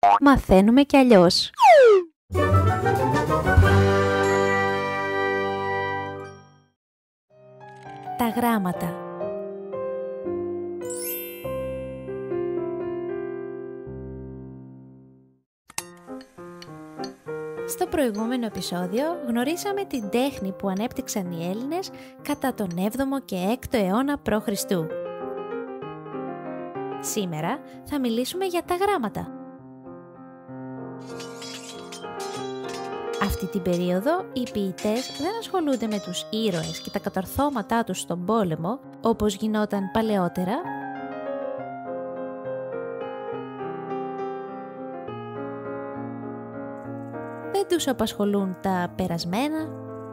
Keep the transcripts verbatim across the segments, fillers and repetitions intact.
Μαθαίνουμε κι αλλιώς. Τα γράμματα. Στο προηγούμενο επεισόδιο γνωρίσαμε την τέχνη που ανέπτυξαν οι Έλληνες κατά τον έβδομο και έκτο αιώνα π.Χ. Σήμερα θα μιλήσουμε για τα γράμματα. Αυτή την περίοδο οι ποιητές δεν ασχολούνται με τους ήρωες και τα κατορθώματά τους στον πόλεμο, όπως γινόταν παλαιότερα. Δεν τους απασχολούν τα περασμένα.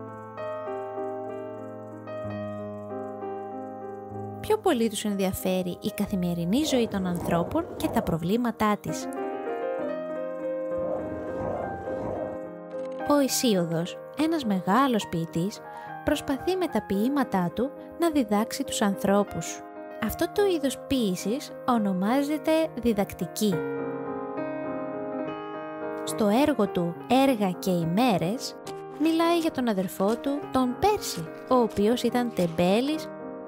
Πιο πολύ τους ενδιαφέρει η καθημερινή ζωή των ανθρώπων και τα προβλήματά της. Ο Ησίωδος, ένας μεγάλος ποιητής, προσπαθεί με τα ποίηματά του να διδάξει τους ανθρώπους. Αυτό το είδος ποίησης ονομάζεται διδακτική. Στο έργο του «Έργα και ημέρες» μιλάει για τον αδερφό του, τον Πέρση, ο οποίος ήταν τεμπέλης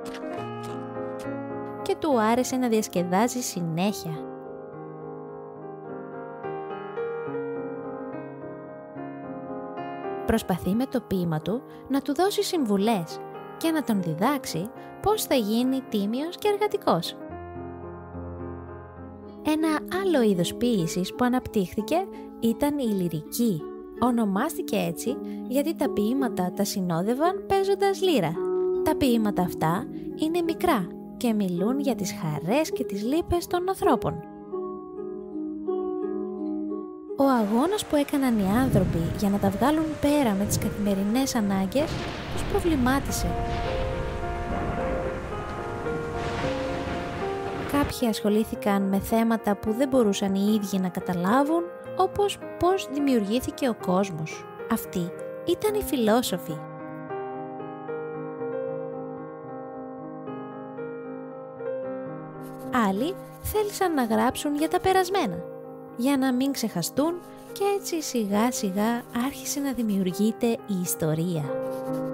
και του άρεσε να διασκεδάζει συνέχεια. Προσπαθεί με το ποίημα του να του δώσει συμβουλές και να τον διδάξει πώς θα γίνει τίμιος και εργατικός. Ένα άλλο είδος ποίησης που αναπτύχθηκε ήταν η λυρική. Ονομάστηκε έτσι γιατί τα ποίηματα τα συνόδευαν παίζοντας λύρα. Τα ποίηματα αυτά είναι μικρά και μιλούν για τις χαρές και τις λύπες των ανθρώπων. Ο αγώνας που έκαναν οι άνθρωποι για να τα βγάλουν πέρα με τις καθημερινές ανάγκες τους προβλημάτισε. Κάποιοι ασχολήθηκαν με θέματα που δεν μπορούσαν οι ίδιοι να καταλάβουν, όπως πώς δημιουργήθηκε ο κόσμος. Αυτοί ήταν οι φιλόσοφοι. Άλλοι θέλησαν να γράψουν για τα περασμένα, για να μην ξεχαστούν, και έτσι σιγά σιγά άρχισε να δημιουργείται η ιστορία.